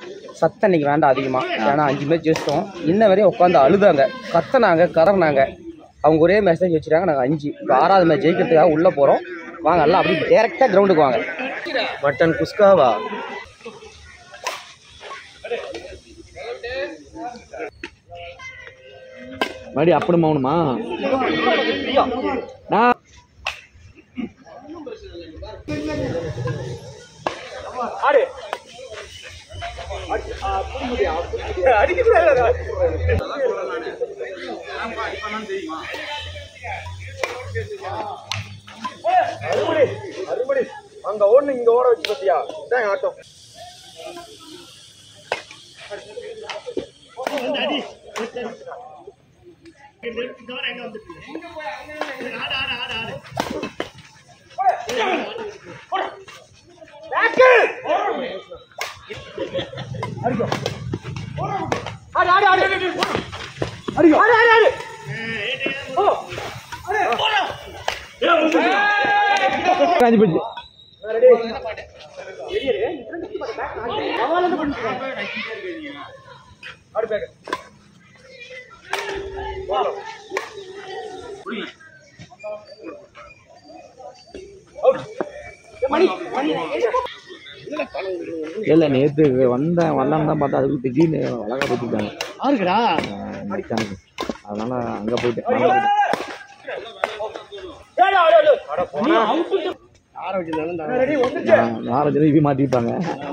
சத்தம் இன்னைக்கு வேண்டாம் அதிகமாக. ஏன்னா 5 மேட்ச் ஜெயிச்சிட்டோம். இன்ன வரையும் உட்காந்து அழுதாங்க, கத்துனாங்க, கதறினாங்க. அவங்க ஒரே மேட்ச் தான் ஜெயிச்சிட்டாங்க. நாங்கள் 5. இப்போ 6வது மேட்ச் ஜெயிக்கிறதுக்காக உள்ளே போகிறோம். வாங்க எல்லாம் அப்படி டேரெக்டாக கிரவுண்டுக்கு வாங்க. மட்டன் குஸ்காவா மறுபடி அப்படி மௌனமா அங்க ஓடு இங்க ஓட வச்சு பத்தியா இதான் ஆட்டம். காஞ்சி போச்சு. இல்ல நேத்து வரலான்னு தான் பார்த்தா அதுக்கு திடீர்னு அழகா போட்டுட்டாங்க. அதனால அங்க போயிட்டேன். மாத்திப்பாங்க.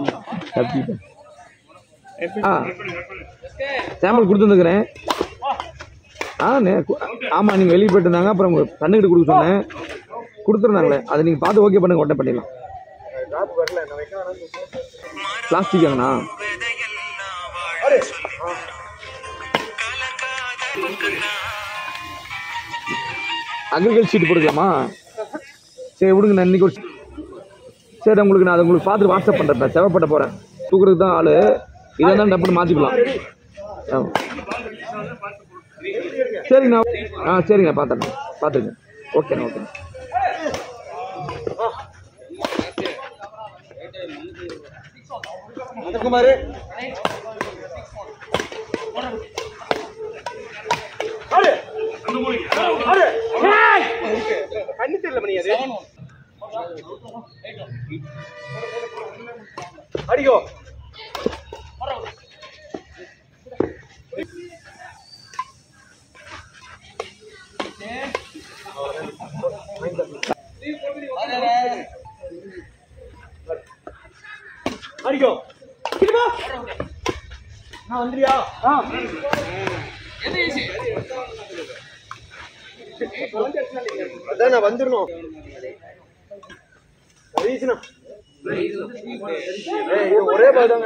சாம்பிள் கொடுத்துருக்கிறேன். ஆமா நீங்க வெளியே போயிட்டு இருந்தாங்க. அப்புறம் கண்ணுக்கிட்ட கொடுக்க சொன்னேன், கொடுத்துருந்தாங்களே. அதை நீங்க பார்த்து ஓகே பண்ணுங்க, உடனே பண்ணிடலாம். பிளாஸ்டிக் ஆங்கண்ணா அக்ரிகல்ச்சர் ஷீட் போட்டுக்கலாமா? சரி விடுங்க, நான் இன்னைக்கு சரி உங்களுக்கு நான் அதை உங்களுக்கு பார்த்துட்டு வாட்ஸ்அப் பண்ணுறேன். தேவைப்பட்ட போகிறேன் தூக்குறதுக்கு தான் ஆள். இதை தான் டப்புன்னு மாற்றிக்கலாம். சரிங்கண்ணா. சரிங்க, பார்த்துருங்க. ஓகேண்ணா. ஓகேண்ணா. கண்ணு தெரியல மணி அது அடிக்கோ. அடிக்கோ நான் வந்துறியா? அதான் நான் வந்துடணும். ஒரே பாதாங்க.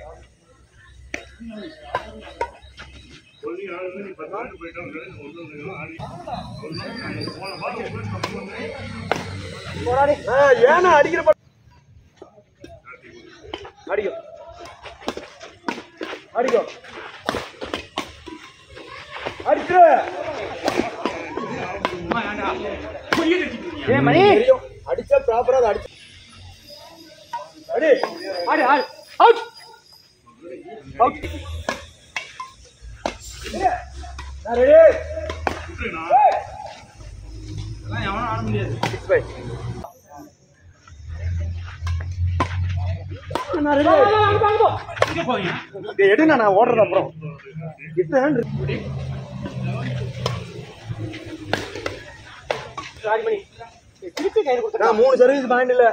ஏன்னா அடிக்கிற அடிக்கோ அடிக்கோ அடிச்சு மணி அடிச்சா ப்ராப்பரா அடிச்சு அடி ஆடு ஆடு அவுட் அவுட். நான் ரெடி. எல்லாம் எவனும் ஆட முடியாது. 6 நான் ரெடி. இங்க போங்க. டேய் எடுங்க, நான் ஓடுறது அப்புறம். இதான் சாரி பண்ணி திருப்பி கையில கொடுத்தா. நான் 3 சர்வீஸ் பாயிண்ட் இல்ல.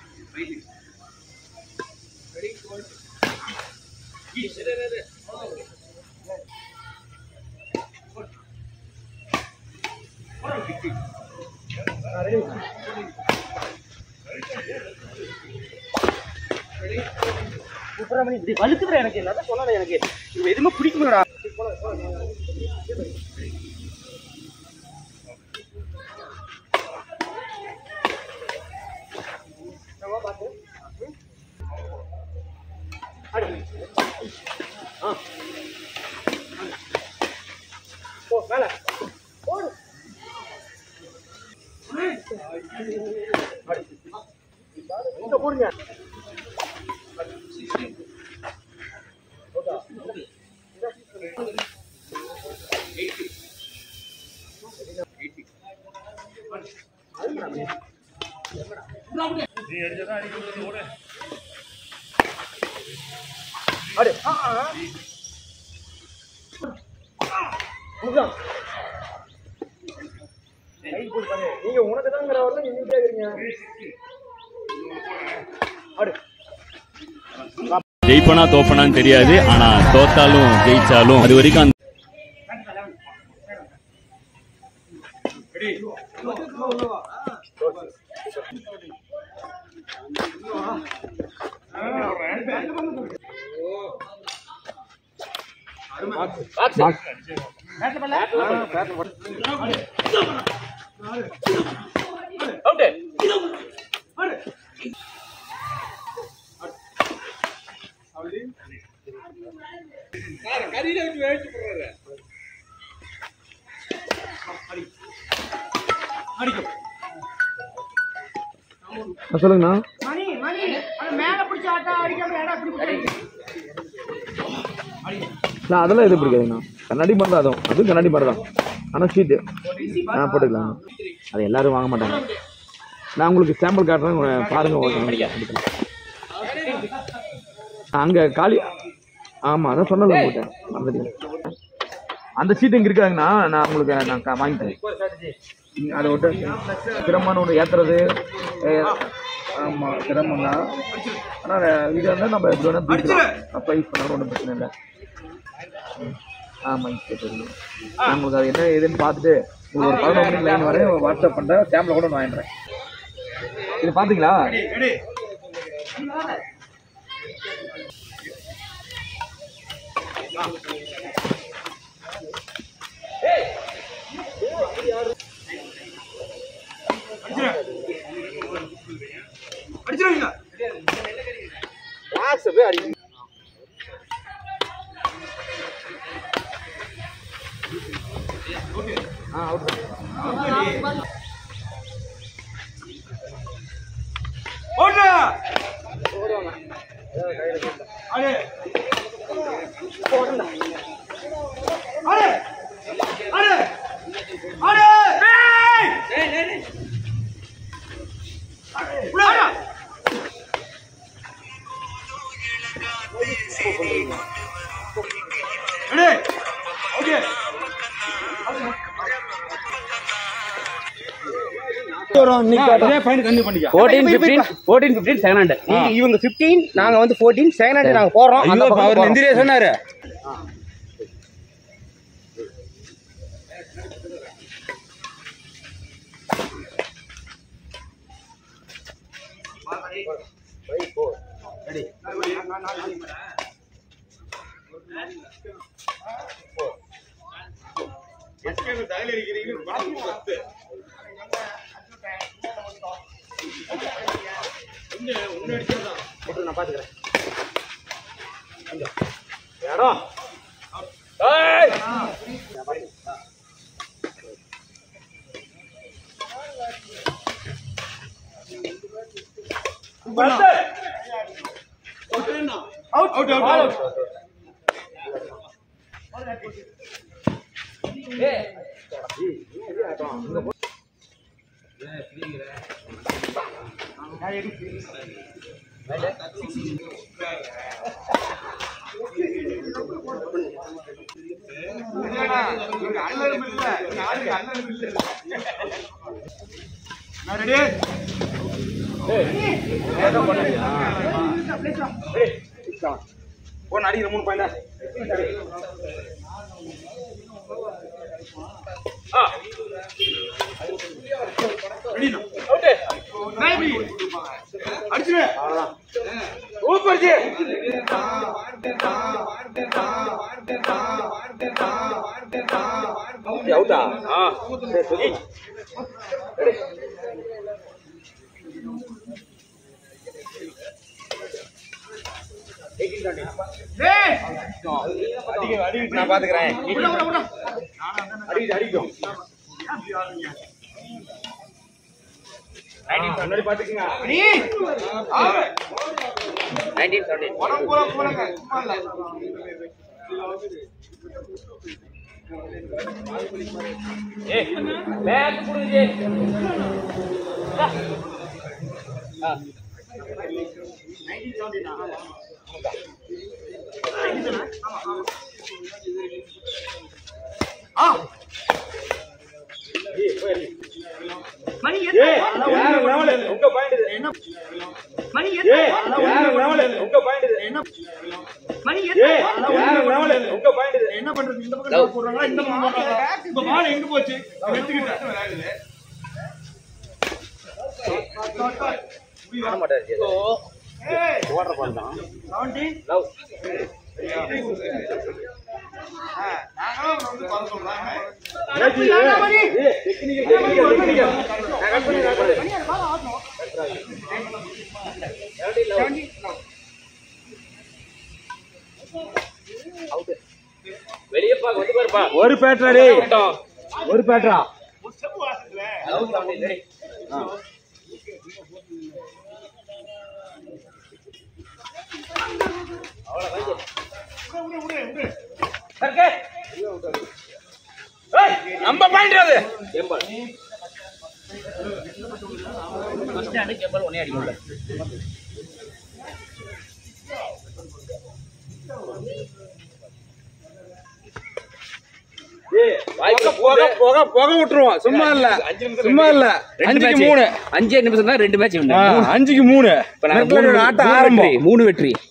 சூப்பரா பண்ணி இப்படி வலுக்குற எனக்கு என்ன சொன்னால எனக்கு இது எதுவுமே பிடிக்குமாடா. மேல போடு. இங்க போடுங்க. நீங்க உனக்கு தாங்கிற வரல நீங்க கேக்குறீங்க. ஜெயிப்பனா தோப்பனான்னு தெரியாது, ஆனா தோத்தாலும் ஜெயிச்சாலும் அது வரைக்கும் சொல்லுங்கண்ணா. அதெல்லாம் எது பிடிக்காதுண்ணா. கண்ணாடி மாதிரி தான், அதுவும் கண்ணாடி மாதிரி தான். ஆனால் ஷீட்டு போட்டுக்கலாம். அது எல்லாரும் வாங்க மாட்டாங்க. நான் உங்களுக்கு சாம்பிள் காட்டுறேன், பாருங்க. அங்கே காலி. ஆமாம், அதான் சொன்னது போட்டேன். அந்த ஷீட் இங்கே இருக்காங்கண்ணா, நான் உங்களுக்கு நான் வாங்கிட்டேன். அதை விட்டு சிரமம்னு ஒன்று ஏற்றுறது. ஆமாம், சிரமம் தான். ஆனால் இது வந்து நம்ம எப்படி வேணால் தூக்கலாம். அப்போ யூஸ் பண்ணாலும் ஒன்றும் பிரச்சனை இல்லை. ஆமாம், தெரியும். நான் உங்களுக்கு அது என்ன ஏதுன்னு பார்த்துட்டு உங்களுக்கு ஒரு 11 மணி லைன் வரை வாட்ஸ்அப் பண்ணுறேன். கேமில் கூட நான் வாங்கிடுறேன். இது பார்த்தீங்களா? இவங்க 15, நாங்க வந்து 14. செகண்ட் ஹேண்ட் நாங்க போறோம். சொன்னாரு நான் பாத்துக்கிறேன். அடிக்கிற 3 பாயிண்ட் அவுட்டா? நான் பாத்துக்கிறேன். அடிக்கும் முன்னாடி பாத்துக்கங்க. 1917 போறங்க. ஏய் பேக் குடுங்க. என்ன பண்றது இந்த பக்கம் போடுறாங்களா இந்த பக்கம் போடுறாங்களா இப்ப பால் எங்க போச்சு ஒரு பேட்டரா ஒரு பேட்டரா நம்ம பாயிண்ட் அது ஒன்னே அடிக்கல புகை விட்டுருவோம் சும்மா இல்ல 5-3 5 நிமிஷம் தான் 2 மேட்ச் 5-3 ஆட்டம் ஆரம்பம் 3 வெற்றி